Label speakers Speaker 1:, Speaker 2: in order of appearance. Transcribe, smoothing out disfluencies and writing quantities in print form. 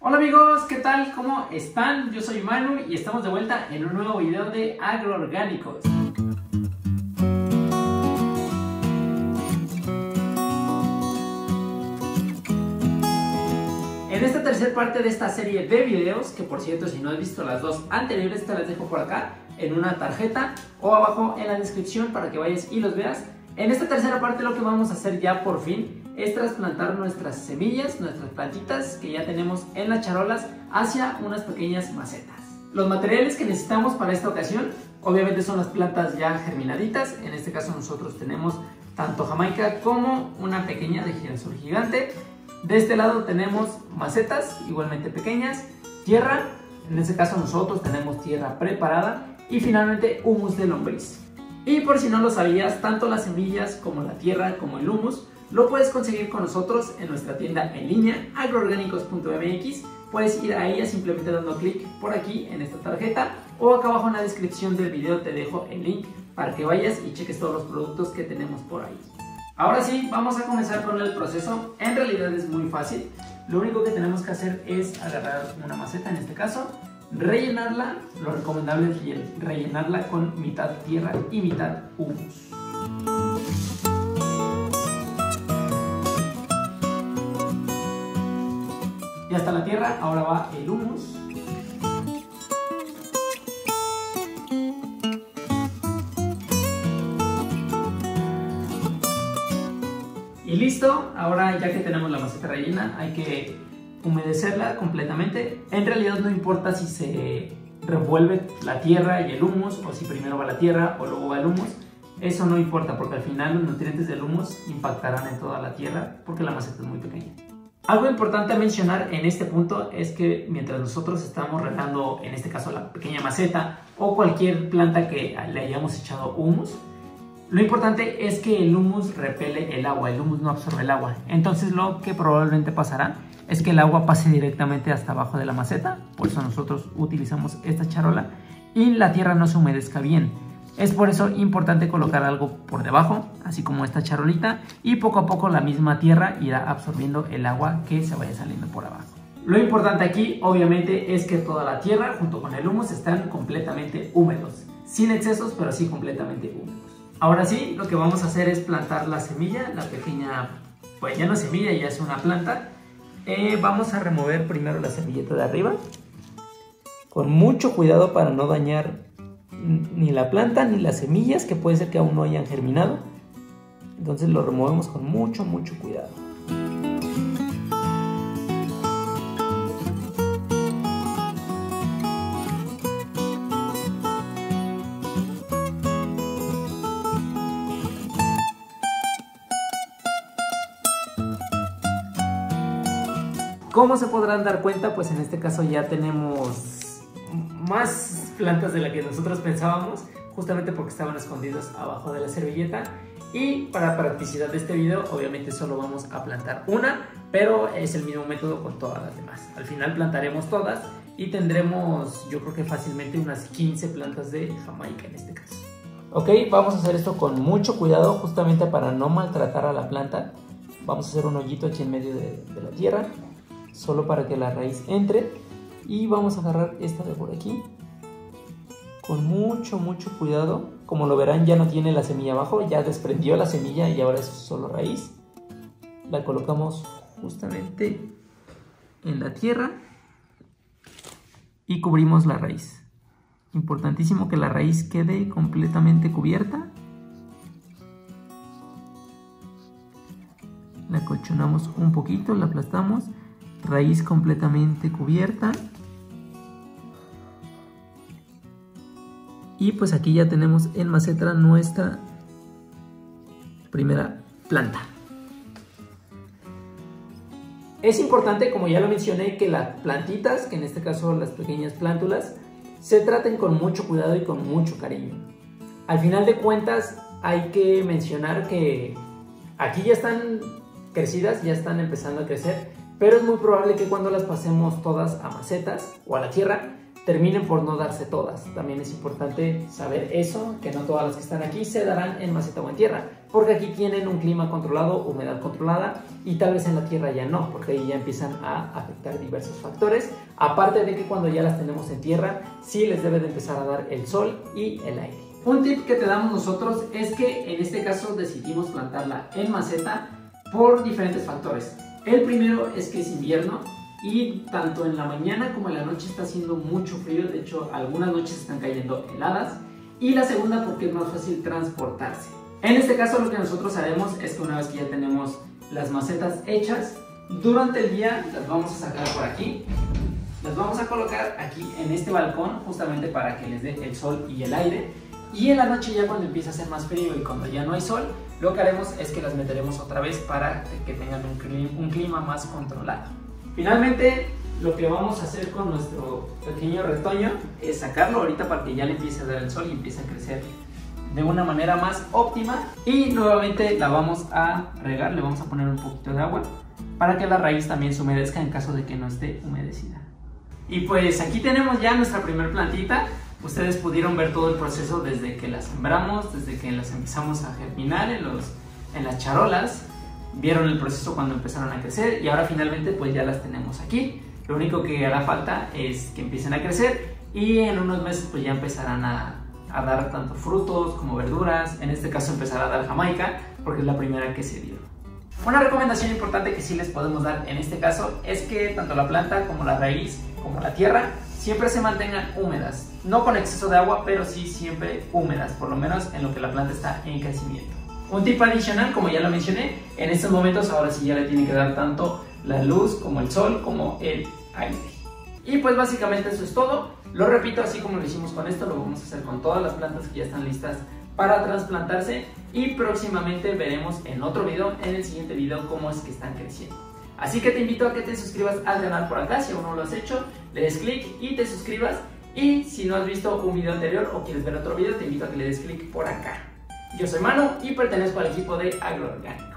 Speaker 1: Hola amigos, ¿qué tal? ¿Cómo están? Yo soy Manu y estamos de vuelta en un nuevo video de agroorgánicos. En esta tercera parte de esta serie de videos, que por cierto si no has visto las dos anteriores te las dejo por acá en una tarjeta o abajo en la descripción para que vayas y los veas. En esta tercera parte lo que vamos a hacer ya por fin es trasplantar nuestras semillas, nuestras plantitas que ya tenemos en las charolas hacia unas pequeñas macetas. Los materiales que necesitamos para esta ocasión obviamente son las plantas ya germinaditas. En este caso nosotros tenemos tanto jamaica como una pequeña de girasol gigante. De este lado tenemos macetas igualmente pequeñas, tierra, en este caso nosotros tenemos tierra preparada y finalmente humus de lombriz. Y por si no lo sabías, tanto las semillas como la tierra como el humus lo puedes conseguir con nosotros en nuestra tienda en línea agroorgánicos.mx. Puedes ir a ella simplemente dando clic por aquí en esta tarjeta o acá abajo en la descripción del video te dejo el link para que vayas y cheques todos los productos que tenemos por ahí. Ahora sí, vamos a comenzar con el proceso. En realidad es muy fácil. Lo único que tenemos que hacer es agarrar una maceta, en este caso, rellenarla. Lo recomendable es rellenarla con mitad tierra y mitad humus. Ya está la tierra, ahora va el humus. Y listo, ahora ya que tenemos la maceta rellena hay que humedecerla completamente. En realidad no importa si se revuelve la tierra y el humus o si primero va la tierra o luego va el humus. Eso no importa porque al final los nutrientes del humus impactarán en toda la tierra porque la maceta es muy pequeña. Algo importante a mencionar en este punto es que mientras nosotros estamos regando, en este caso la pequeña maceta o cualquier planta que le hayamos echado humus, lo importante es que el humus repele el agua, el humus no absorbe el agua. Entonces lo que probablemente pasará es que el agua pase directamente hasta abajo de la maceta, por eso nosotros utilizamos esta charola y la tierra no se humedezca bien. Es por eso importante colocar algo por debajo, así como esta charolita, y poco a poco la misma tierra irá absorbiendo el agua que se vaya saliendo por abajo. Lo importante aquí obviamente es que toda la tierra junto con el humus están completamente húmedos, sin excesos pero sí completamente húmedos. Ahora sí, lo que vamos a hacer es plantar la semilla, la pequeña, pues ya no es semilla, ya es una planta. Vamos a remover primero la semilleta de arriba, con mucho cuidado para no dañar ni la planta ni las semillas, que puede ser que aún no hayan germinado. Entonces lo removemos con mucho cuidado. Como se podrán dar cuenta, pues en este caso ya tenemos más plantas de las que nosotros pensábamos, justamente porque estaban escondidos abajo de la servilleta. Y para practicidad de este video, obviamente solo vamos a plantar una, pero es el mismo método con todas las demás. Al final plantaremos todas y tendremos, yo creo que fácilmente unas 15 plantas de jamaica en este caso. Ok, vamos a hacer esto con mucho cuidado, justamente para no maltratar a la planta. Vamos a hacer un hoyito aquí en medio de la tierra, solo para que la raíz entre. Y vamos a agarrar esta de por aquí con mucho cuidado. Como lo verán, ya no tiene la semilla abajo, ya desprendió la semilla y ahora es solo raíz. La colocamos justamente en la tierra y cubrimos la raíz. Importantísimo que la raíz quede completamente cubierta. La acolchonamos un poquito, la aplastamos. Raíz completamente cubierta. Y pues aquí ya tenemos en maceta nuestra primera planta. Es importante, como ya lo mencioné, que las plantitas, que en este caso las pequeñas plántulas, se traten con mucho cuidado y con mucho cariño. Al final de cuentas hay que mencionar que aquí ya están crecidas, ya están empezando a crecer, pero es muy probable que cuando las pasemos todas a macetas o a la tierra, terminen por no darse todas. También es importante saber eso, que no todas las que están aquí se darán en maceta o en tierra. porque aquí tienen un clima controlado, humedad controlada, y tal vez en la tierra ya no, porque ahí ya empiezan a afectar diversos factores, aparte de que cuando ya las tenemos en tierra, sí les debe de empezar a dar el sol y el aire. Un tip que te damos nosotros es que en este caso decidimos plantarla en maceta por diferentes factores. El primero es que es invierno y tanto en la mañana como en la noche está haciendo mucho frío, de hecho algunas noches están cayendo heladas. Y la segunda porque es más fácil transportarse. En este caso lo que nosotros haremos es que una vez que ya tenemos las macetas hechas, durante el día las vamos a sacar por aquí, las vamos a colocar aquí en este balcón justamente para que les dé el sol y el aire, y en la noche ya cuando empieza a hacer más frío y cuando ya no hay sol, lo que haremos es que las meteremos otra vez para que tengan un clima más controlado. Finalmente, lo que vamos a hacer con nuestro pequeño retoño es sacarlo ahorita para que ya le empiece a dar el sol y empiece a crecer de una manera más óptima, y nuevamente la vamos a regar, le vamos a poner un poquito de agua para que la raíz también se humedezca en caso de que no esté humedecida. Y pues aquí tenemos ya nuestra primer plantita. Ustedes pudieron ver todo el proceso desde que las sembramos, desde que las empezamos a germinar en las charolas, vieron el proceso cuando empezaron a crecer y ahora finalmente pues ya las tenemos aquí. Lo único que hará falta es que empiecen a crecer y en unos meses pues ya empezarán a dar tanto frutos como verduras. En este caso empezará a dar jamaica porque es la primera que se dio. Una recomendación importante que sí les podemos dar en este caso es que tanto la planta como la raíz como la tierra siempre se mantengan húmedas, no con exceso de agua, pero sí siempre húmedas, por lo menos en lo que la planta está en crecimiento. Un tip adicional, como ya lo mencioné, en estos momentos ahora sí ya le tiene que dar tanto la luz como el sol como el aire. Y pues básicamente eso es todo. Lo repito, así como lo hicimos con esto, lo vamos a hacer con todas las plantas que ya están listas para trasplantarse, y próximamente veremos en otro video, en el siguiente video, cómo es que están creciendo. Así que te invito a que te suscribas al canal por acá si aún no lo has hecho, le des clic y te suscribas, y si no has visto un video anterior o quieres ver otro video, te invito a que le des clic por acá. Yo soy Manu y pertenezco al equipo de Agroorgánico.